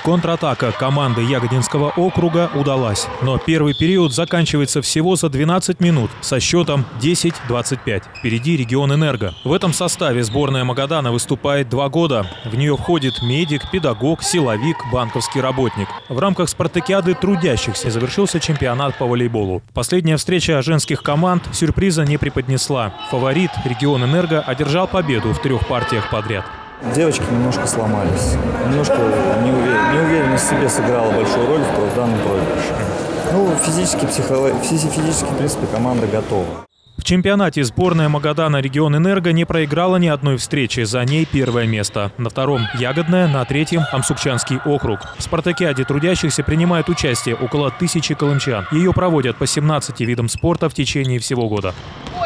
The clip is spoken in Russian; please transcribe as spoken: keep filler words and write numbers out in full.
Контратака команды Ягодинского округа удалась. Но первый период заканчивается всего за двенадцать минут со счетом десять двадцать пять. Впереди Регионэнерго. В этом составе сборная Магадана выступает два года. В нее входит медик, педагог, силовик, банковский работник. В рамках спартакиады трудящихся завершился чемпионат по волейболу. Последняя встреча женских команд сюрприза не преподнесла. Фаворит Регионэнерго одержал победу в трех партиях подряд. Девочки немножко сломались, немножко неуверен, неуверенность в себе сыграла большую роль в данном проигрыше. Ну, физически, психолог... физически, в принципе, команда готова. В чемпионате сборная Магадана Регионэнерго не проиграла ни одной встречи, за ней первое место. На втором – Ягодная, на третьем – Амсукчанский округ. В спартакиаде трудящихся принимает участие около тысячи колымчан. Ее проводят по семнадцати видам спорта в течение всего года.